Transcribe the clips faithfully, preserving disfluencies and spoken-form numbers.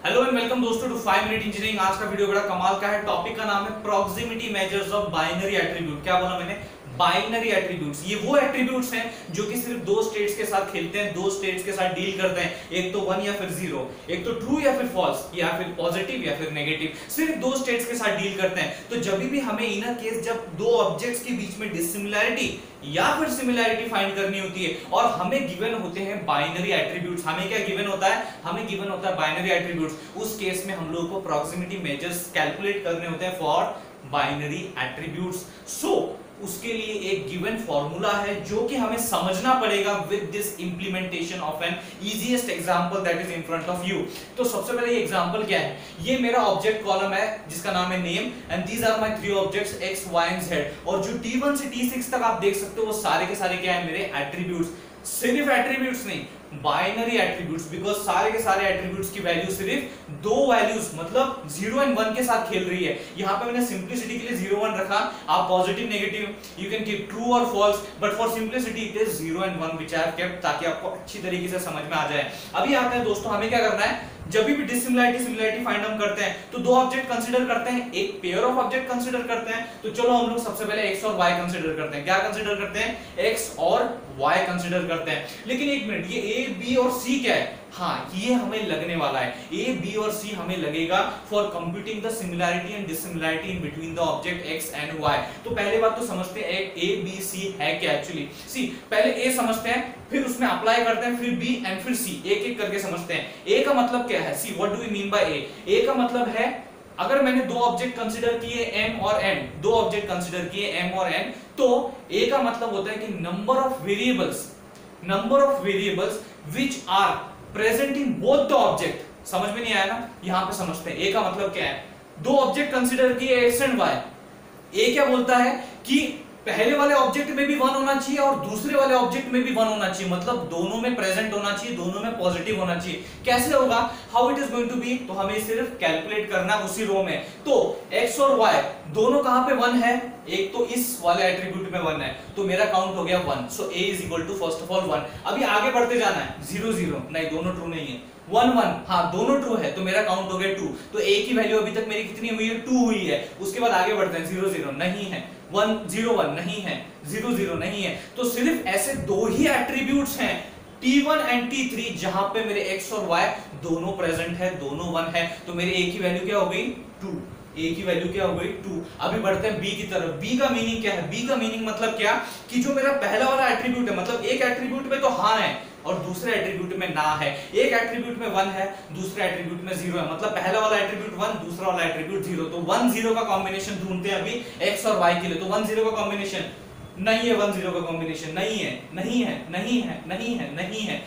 Hello and welcome दोस्तों to five minute engineering. आज का वीडियो बड़ा कमाल का है। टॉपिक का नाम है proximity measures of binary attribute. क्या बोला मैंने? Binary attributes. ये वो एट्रीब्यूट्स हैं जो कि सिर्फ दो स्टेट्स के साथ खेलते हैं, दो स्टेट्स के साथ डील करते हैं। एक तो वन या फिर जीरो, एक तो ट्रू या फिर फॉल्स, या फिर पॉजिटिव या फिर नेगेटिव। सिर्फ दो स्टेट्स के साथ डील करते हैं। तो जब भी हमें इनर केस, जब दो ऑब्जेक्ट्स के बीच में डिसिमिलैरिटी या फिर सिमिलैरिटी फाइंड करनी होती है और हमें गिवन होते हैं बाइनरी एट्रीब्यूट्स। हमें क्या गिवन होता है? हमें गिवन होता है बाइनरी एट्रीब्यूट्स। उस केस में हम लोगों को प्रॉक्सिमिटी मेजर्स कैलकुलेट करने होते हैं फॉर बाइनरी एट्रीब्यूट्स। सो उसके लिए एक गिवन फॉर्मूला है जो कि हमें समझना पड़ेगा with this implementation of an easiest example that is in front of you. तो सबसे पहले ये एग्जांपल क्या है? ये मेरा ऑब्जेक्ट कॉलम है जिसका नाम है name, and these are my three objects X Y and Z. और जो टी वन से टी सिक्स तक आप देख सकते हो वो सारे के सारे क्या है? मेरे एट्रीब्यूट्स। सिर्फ एट्रीब्यूट्स नहीं, बाइनरी एट्रीब्यूट्स, बिकॉज सारे के सारे एट्रीब्यूट्स की वैल्यू सिर्फ दो वैल्यूज मतलब जीरो एंड वन के साथ खेल रही है। यहां पे मैंने सिंपलिसिटी के लिए जीरो वन रखा। आप positive negative you can keep true और false, but for simplicity it is zero and one which I have kept, ताकि आपको अच्छी तरीके से समझ में आ जाए। अभी आते हैं दोस्तों, हमें क्या करना है? जब भी डिसिमिलैरिटी सिमिलैरिटी फाइंड हम करते हैं तो दो ऑब्जेक्ट कंसीडर करते हैं, एक पेयर ऑफ ऑब्जेक्ट कंसीडर करते हैं। तो चलो हम लोग सबसे पहले x और y कंसीडर करते हैं। क्या कंसीडर करते हैं? x और y कंसीडर करते हैं। लेकिन एक मिनट, ये a b और c क्या है? हाँ, ये हमें लगने वाला है। a b और c हमें लगेगा for computing the similarity and dissimilarity in between the object x and y। तो पहले बात तो समझते हैं a b c है क्या एक्चुअली। सी पहले a समझते हैं, फिर उसमें अप्लाई करते हैं, फिर b एंड फिर c। एक एक करके समझते हैं। a का मतलब क्या है? See what do we mean by a? a का मतलब है, अगर मैंने दो ऑब्जेक्ट कंसीडर किए m और n, दो ऑब्जेक्ट कंसीडर किए m और n, तो a का मतलब होता है कि number of variables, number of variables which are present in both the object. समझ में नहीं आया ना? यहां पे समझते हैं a का मतलब क्या है। दो ऑब्जेक्ट कंसीडर किए x एंड y। a क्या बोलता है कि पहले वाले ऑब्जेक्ट में भी वन होना चाहिए और दूसरे वाले ऑब्जेक्ट में भी वन होना चाहिए, मतलब दोनों में प्रेजेंट होना चाहिए, दोनों में पॉजिटिव होना चाहिए। कैसे होगा? How it is going to be? तो हमें सिर्फ कैलकुलेट करना उसी रो में। तो x और y दोनों कहां पे वन है? एक तो इस वाले एट्रीब्यूट में वन है, तो मेरा काउंट हो गया one. So a is equal to first of all one. अभी आगे बढ़ते जाना है। जीरो जीरो नहीं, दोनों ट्रू नहीं है। वन वन, हाँ दोनों ट्रू है, तो मेरा काउंट हो गया टू। तो a की वैल्यू अभी तक मेरी कितनी हुई है? टू हुई है। उसके बाद आगे बढ़ते हैं। जीरो जीरो नहीं है, वन जीरो वन नहीं है, जीरो जीरो नहीं है। तो सिर्फ ऐसे दो ही एट्रीब्यूट्स हैं T one and T three जहां पे मेरे x और y दोनों प्रेजेंट है, दोनों वन है। तो मेरे a की वैल्यू क्या हो गई? टू। a की वैल्यू क्या हो गई? टू। अभी बढ़ते हैं b की तरफ। b का मीनिंग क्या है? b का मीनिंग मतलब क्या कि जो मेरा पहला वाला एट्रीब्यूट है, मतलब एक एट्रीब्यूट में तो हाँ है और दूसरे एट्रीब्यूट में ना है। एक एट्रीब्यूट में वन है, दूसरे एट्रीब्यूट में जीरो है, मतलब पहला वाला एट्रीब्यूट वन, दूसरा वाला एट्रीब्यूट जीरो। तो वन जीरो का कॉम्बिनेशन ढूंढते हैं अभी x और y के लिए। तो वन जीरो का कॉम्बिनेशन नहीं है, वन जीरो का कॉम्बिनेशन नहीं है, नहीं है, नहीं है, नहीं है, नहीं है।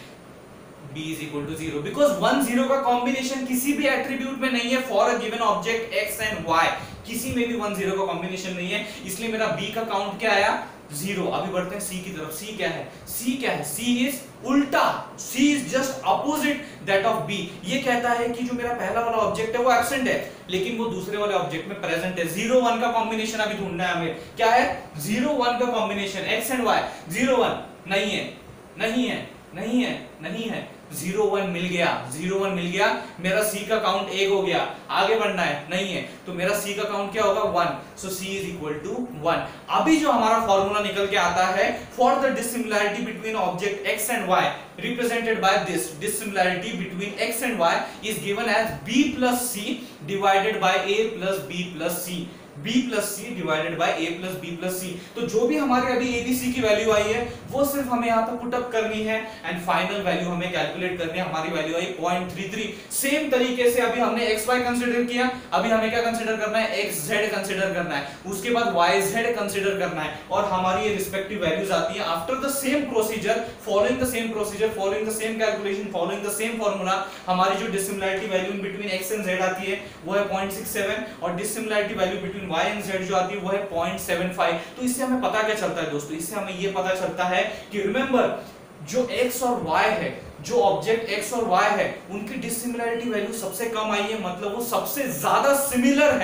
b is equal to zero because one zero का कॉम्बिनेशन किसी भी एट्रीब्यूट में नहीं है for a given object x and y। किसी में भी वन जीरो का कॉम्बिनेशन नहीं है, इसलिए मेरा b का काउंट क्या आया? जीरो। अभी बढ़ते हैं c की तरफ। c क्या है? c क्या है? c इज उल्टा, c is just opposite that of b। ये कहता है कि जो मेरा पहला वाला ऑब्जेक्ट है वो एब्सेंट है, लेकिन वो दूसरे वाले ऑब्जेक्ट में प्रेजेंट है। जीरो वन का कॉम्बिनेशन अभी ढूंढना है हमें। क्या है? जीरो वन का combination x and y। Zero one नहीं है, नहीं है, नहीं है, नहीं है। जीरो वन मिल गया, जीरो वन मिल गया। मेरा c का काउंट एक हो गया। आगे बढ़ना है, नहीं है, तो मेरा c का काउंट क्या होगा? One. So c is equal to one. अभी जो हमारा फॉर्मूला निकल के आता है for the dissimilarity between object x and y represented by this, dissimilarity between x and y is given as b plus c divided by a plus b plus c। b plus c divided by a plus b plus c। तो जो भी हमारे अभी abc की value आई है वो सिर्फ हमें यहाँ पर पुट अप करनी है एंड फाइनल वैल्यू हमें कैलकुलेट करनी है। हमारी वैल्यू आई पॉइंट थ्री थ्री। सेम तरीके से अभी हमने xy कंसीडर किया, अभी हमें क्या कंसीडर करना है? xz कंसीडर करना है, उसके बाद yz कंसीडर करना है, और हमारी ये रिस्पेक्टिव वैल्यूज आती है after the same procedure, following the same procedure, following the same calculation, following the same formula. हमारी जो dissimilarity value in between x and z आती है वो है पॉइंट सिक्स सेवन, और dissimilarity value between y and z जो आती है वो है पॉइंट सेवन फाइव। तो इससे हमें पता क्या चलता है दोस्तों? इससे हमें ये पता चलता है कि रिमेंबर जो x और y है, जो ऑब्जेक्ट x और y है, उनकी डिसिमिलैरिटी वैल्यू सबसे कम आई है, मतलब वो सबसे ज्यादा सिमिलर है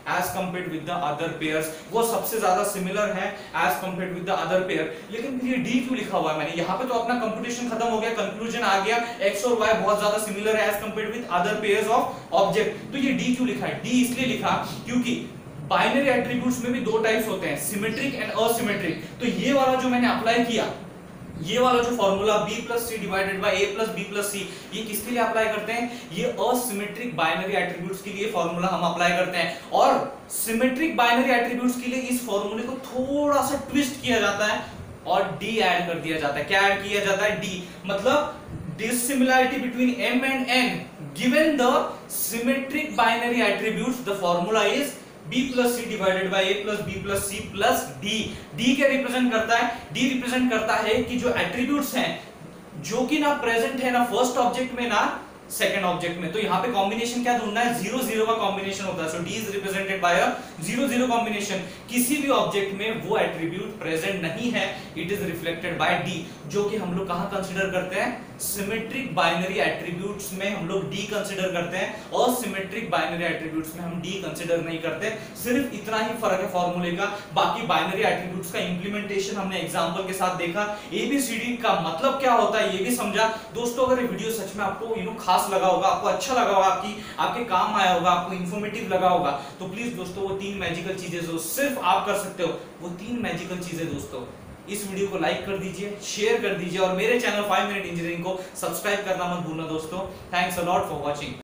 as compared with the other pairs, वो सबसे ज्यादा सिमिलर है as compared with the other pair. लेकिन ये डी क्यों लिखा हुआ है मैंने? यहाँ पे तो अपना कंप्यूटेशन खत्म हो गया, कंक्लूजन आ गया, एक्स और वाई बहुत ज्यादा सिमिलर है as compared with other pairs of object. तो ये डी क्यों लिखा है? डी इसलिए लिखा क्योंकि बाइनरी एट्रीब्यूट्स में भी दो टाइप्स होते हैं, सिमेट्रिक एंड असिमेट्रिक। तो ये वाला जो मैंने अप्लाई किया, ये वाला जो formula b plus C divided by a plus b plus c, ये किसके लिए अप्लाई करते हैं? ये असिमेट्रिक बाइनरी एट्रीब्यूट्स के लिए फॉर्मूला हम अप्लाई करते हैं। और सिमेट्रिक बाइनरी एट्रीब्यूट्स के लिए इस फॉर्मूले को थोड़ा सा ट्विस्ट किया जाता है और d ऐड कर दिया जाता है। क्या ऐड किया जाता है? d, मतलब dissimilarity between m and n given the symmetric binary attributes, the formula is b plus c divided by a plus b plus c plus d। d क्या रिप्रेजेंट करता है? d रिप्रेजेंट करता है कि जो एट्रीब्यूट्स हैं जो कि ना प्रेजेंट है ना फर्स्ट ऑब्जेक्ट में ना सेकंड ऑब्जेक्ट में। तो यहाँ पे कॉम्बिनेशन क्या ढूंढना है? जीरो जीरो का कॉम्बिनेशन होता है। So D is represented by a zero zero combination. किसी भी ऑब्जेक्ट में वो एट्रीब्यूट प्रेजेंट नहीं है, it is reflected by D, जो कि हम लोग कहाँ कंसीडर करते हैं? सिमेट्रिक बाइनरी एट्रीब्यूट्स में हम लोग डी कंसीडर करते हैं और सिमेट्रिक बाइनरी एट्रीब्यूट्स में हम डी कंसीडर नहीं करते। सिर्फ इतना ही फर्क है फॉर्मूले का। बाकी बाइनरी एट्रीब्यूट्स का इंप्लीमेंटेशन हमने एग्जांपल के साथ देखा, एबीसीडी का मतलब क्या होता है ये भी समझा। दोस्तों अगर ये वीडियो सच में आपको यू नो खास लगा होगा, आपको अच्छा लगा होगा, आपकी आपके काम आया होगा, आपको इंफॉर्मेटिव लगा होगा, तो प्लीज दोस्तों वो तीन मैजिकल चीजें जो सिर्फ आप कर सकते हो, वो तीन मैजिकल चीजें दोस्तों, इस वीडियो को लाइक कर दीजिए, शेयर कर दीजिए और मेरे चैनल फाइव मिनट इंजीनियरिंग को सब्सक्राइब करना मत भूलना दोस्तों। Thanks a lot for watching.